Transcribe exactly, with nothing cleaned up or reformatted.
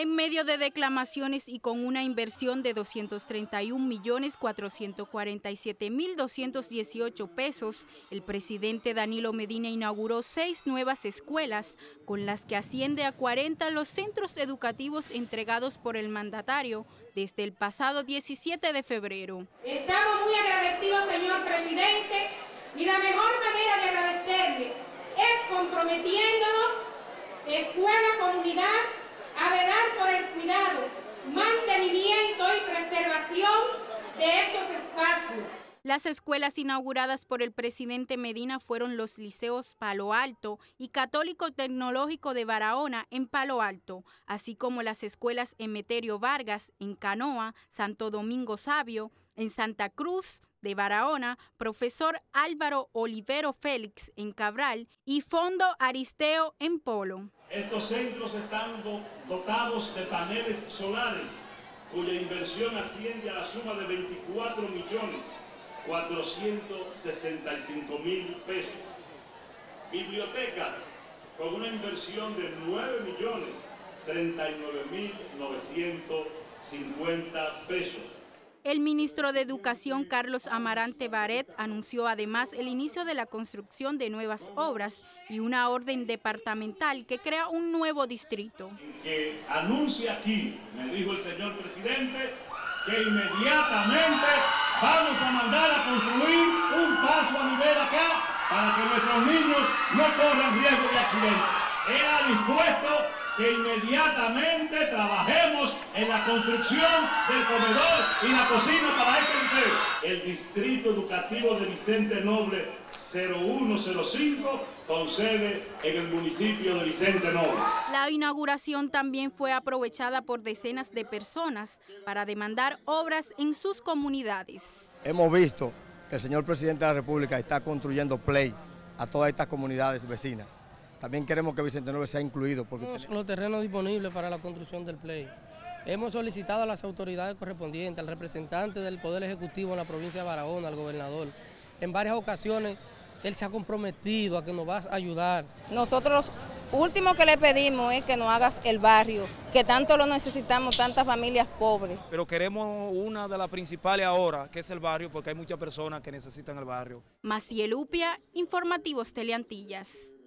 En medio de declamaciones y con una inversión de doscientos treinta y un millones cuatrocientos cuarenta y siete mil doscientos dieciocho pesos, el presidente Danilo Medina inauguró seis nuevas escuelas, con las que asciende a cuarenta los centros educativos entregados por el mandatario desde el pasado diecisiete de febrero. Estamos muy agradecidos, señor presidente, y la mejor manera de agradecerle es comprometiéndonos, escuela, comunidad, a velar por el cuidado, mantenimiento y preservación de estos espacios. Las escuelas inauguradas por el presidente Medina fueron los liceos Palo Alto y Católico Tecnológico de Barahona en Palo Alto, así como las escuelas Emeterio Vargas en Canoa, Santo Domingo Sabio, en Santa Cruz de Barahona, Profesor Álvaro Olivero Félix en Cabral y Fondo Aristeo en Polo. Estos centros están dotados de paneles solares, cuya inversión asciende a la suma de veinticuatro millones cuatrocientos sesenta y cinco mil pesos. Bibliotecas con una inversión de nueve millones treinta y nueve mil novecientos cincuenta pesos. El ministro de Educación, Carlos Amarante Baret, anunció además el inicio de la construcción de nuevas obras y una orden departamental que crea un nuevo distrito. Que anuncia aquí, me dijo el señor presidente, que inmediatamente vamos a mandar a construir un paso a nivel acá para que nuestros niños no corran riesgo de accidente. Él ha dispuesto que inmediatamente trabajemos en la construcción del comedor y la cocina para este liceo. El Distrito Educativo de Vicente Noble cero uno cero cinco, con sede en el municipio de Vicente Noble. La inauguración también fue aprovechada por decenas de personas para demandar obras en sus comunidades. Hemos visto que el señor presidente de la República está construyendo play a todas estas comunidades vecinas. También queremos que Vicente Noble sea incluido. Porque tenemos los terrenos disponibles para la construcción del play. Hemos solicitado a las autoridades correspondientes, al representante del Poder Ejecutivo en la provincia de Barahona, al gobernador. En varias ocasiones él se ha comprometido a que nos va a ayudar. Nosotros lo último que le pedimos es que nos hagas el barrio, que tanto lo necesitamos, tantas familias pobres. Pero queremos una de las principales ahora, que es el barrio, porque hay muchas personas que necesitan el barrio. Maciel Upia, Informativos Teleantillas.